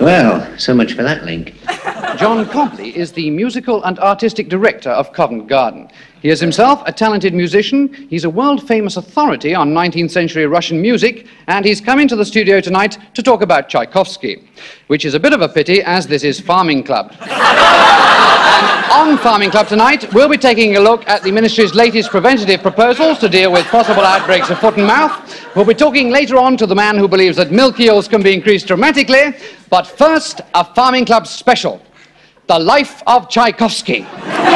Well, so much for that link. John Cobley is the musical and artistic director of Covent Garden. He is himself a talented musician, he's a world-famous authority on 19th century Russian music, and he's come into the studio tonight to talk about Tchaikovsky, which is a bit of a pity as this is Farming Club. And on Farming Club tonight, we'll be taking a look at the Ministry's latest preventative proposals to deal with possible outbreaks of foot and mouth. We'll be talking later on to the man who believes that milk yields can be increased dramatically, but first, a Farming Club special. The Life of Tchaikovsky.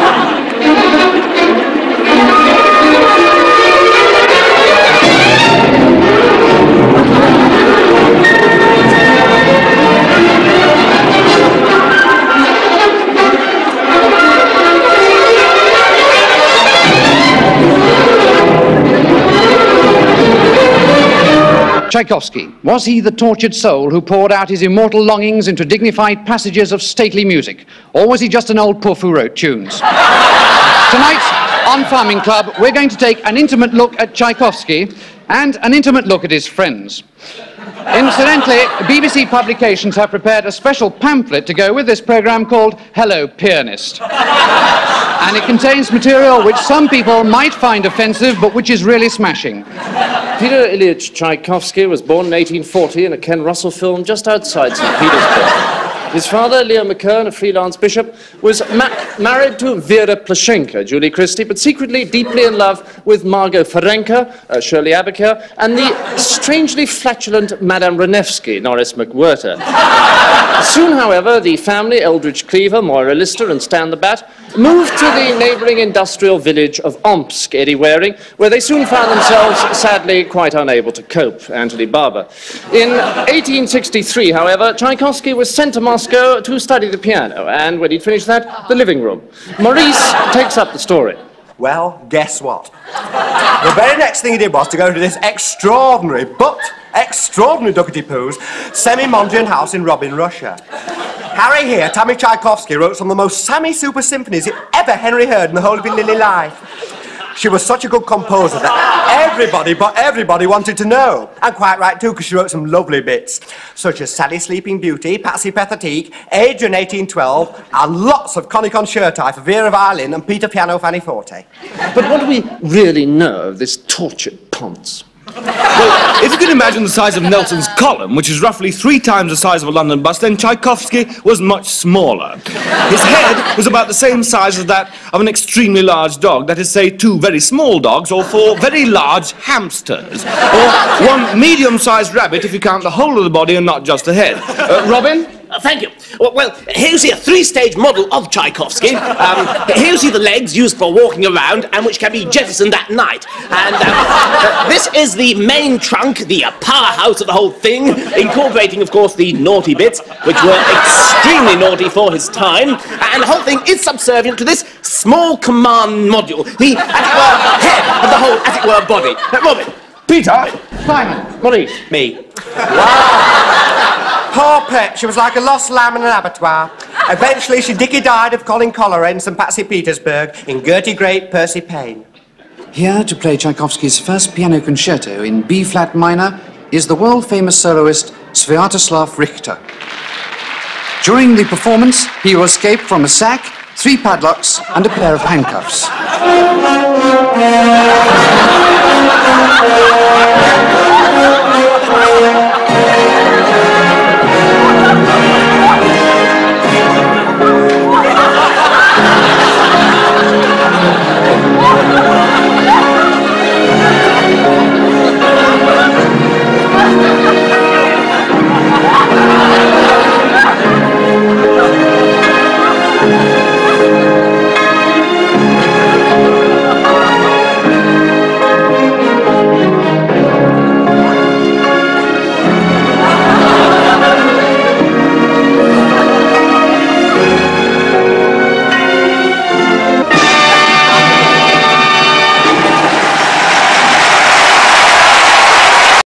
Tchaikovsky, was he the tortured soul who poured out his immortal longings into dignified passages of stately music? Or was he just an old puff who wrote tunes? Tonight, on Farming Club, we're going to take an intimate look at Tchaikovsky and an intimate look at his friends. Incidentally, BBC Publications have prepared a special pamphlet to go with this programme called Hello, Pianist. And it contains material which some people might find offensive, but which is really smashing. Peter Ilyich Tchaikovsky was born in 1840 in a Ken Russell film just outside St. Petersburg. His father, Leo McKern, a freelance bishop, was married to Vera Plashenka, Julie Christie, but secretly deeply in love with Margot Ferenka, Shirley Abaker, and the strangely flatulent Madame Renevsky, Norris McWhirter. Soon, however, the family, Eldridge Cleaver, Moira Lister, and Stan the Bat, moved to the neighbouring industrial village of Omsk, Eddie Waring, where they soon found themselves, sadly, quite unable to cope. Anthony Barber. In 1863, however, Tchaikovsky was sent to Moscow to study the piano, and when he'd finished that, the living room. Maurice takes up the story. Well, guess what? The very next thing he did was to go to this extraordinary duckety-poos semi-Mondrian house in Robin, Russia. Harry here, Tammy Tchaikovsky, wrote some of the most Sammy-super symphonies ever Henry heard in the whole of his lily life. She was such a good composer that everybody wanted to know. And quite right too, because she wrote some lovely bits, such as Sally Sleeping Beauty, Patsy Pathetique, Adrian 1812, and lots of Connie Concerti for Vera Violin and Peter Piano Fanny Forte. But what do we really know of this tortured ponce? Well, if you can imagine the size of Nelson's column, which is roughly 3 times the size of a London bus, then Tchaikovsky was much smaller. His head was about the same size as that of an extremely large dog, that is, say, 2 very small dogs or 4 very large hamsters, or 1 medium-sized rabbit if you count the whole of the body and not just the head. Robin? Thank you. Well, here you see a 3-stage model of Tchaikovsky. Here you see the legs used for walking around and which can be jettisoned at night. And this is the main trunk, the powerhouse of the whole thing, incorporating, of course, the naughty bits, which were extremely naughty for his time. And the whole thing is subservient to this small command module, the, as it were, head of the whole, as it were, body. Robin. Peter. Simon. Maurice. Me. Wow. Poor pet, she was like a lost lamb in an abattoir. Eventually, she dicky died of calling cholera in St. Patsy Petersburg in Gertie Great, Percy Payne. Here to play Tchaikovsky's first piano concerto in B-flat minor is the world-famous soloist Sviatoslav Richter. During the performance, he will escape from a sack, 3 padlocks, and a pair of handcuffs.